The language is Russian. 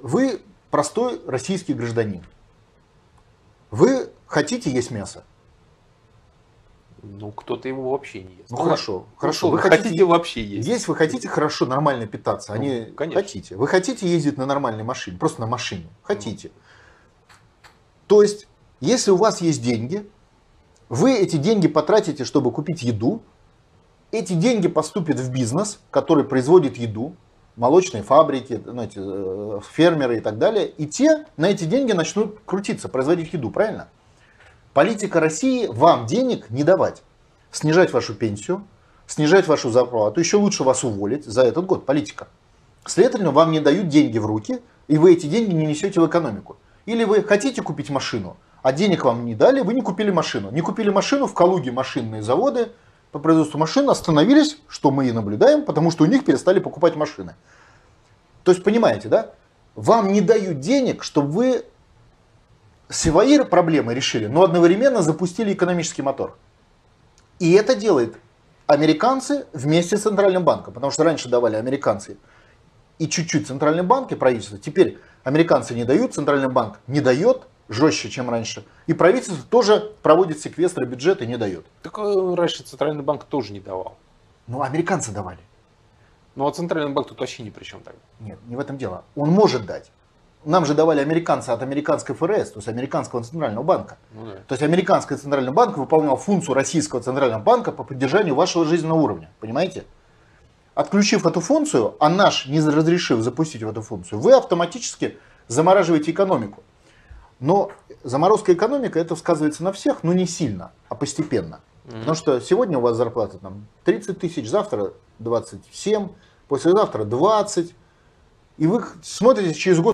вы простой российский гражданин. Вы хотите есть мясо? Ну, кто-то его вообще не ест. Ну хорошо, хорошо. Вы хотите вообще есть? Есть вы хотите хорошо, нормально питаться, конечно. Хотите. Вы хотите ездить на нормальной машине, просто на машине. Хотите. То есть, если у вас есть деньги, вы эти деньги потратите, чтобы купить еду, эти деньги поступят в бизнес, который производит еду, молочные фабрики, знаете, фермеры и так далее, и те на эти деньги начнут крутиться, производить еду, правильно? Политика России вам денег не давать, снижать вашу пенсию, снижать вашу зарплату, еще лучше вас уволить за этот год, политика. Следовательно, вам не дают деньги в руки, и вы эти деньги не несете в экономику. Или вы хотите купить машину, а денег вам не дали, вы не купили машину. Не купили машину, в Калуге машинные заводы по производству машин остановились, что мы и наблюдаем, потому что у них перестали покупать машины. То есть, понимаете, да? Вам не дают денег, чтобы вы свои проблемы решили, но одновременно запустили экономический мотор. И это делает американцы вместе с Центральным банком, потому что раньше давали американцы и чуть-чуть Центральный банк и правительство. Теперь американцы не дают, Центральный банк не дает, жестче, чем раньше. И правительство тоже проводит секвестры бюджета и не дает. Так раньше Центральный банк тоже не давал. Ну, американцы давали. Ну, а Центральный банк тут вообще ни при чем так. Нет, не в этом дело. Он может дать. Нам же давали американцы от американской ФРС, то есть американского центрального банка. Ну, да. То есть американский центральный банк выполнял функцию российского центрального банка по поддержанию вашего жизненного уровня. Понимаете? Отключив эту функцию, а наш не разрешив запустить в эту функцию, вы автоматически замораживаете экономику. Но заморозка экономики, это сказывается на всех, но не сильно, а постепенно. Потому что сегодня у вас зарплата там 30 тысяч, завтра 27, послезавтра 20. И вы смотрите через год.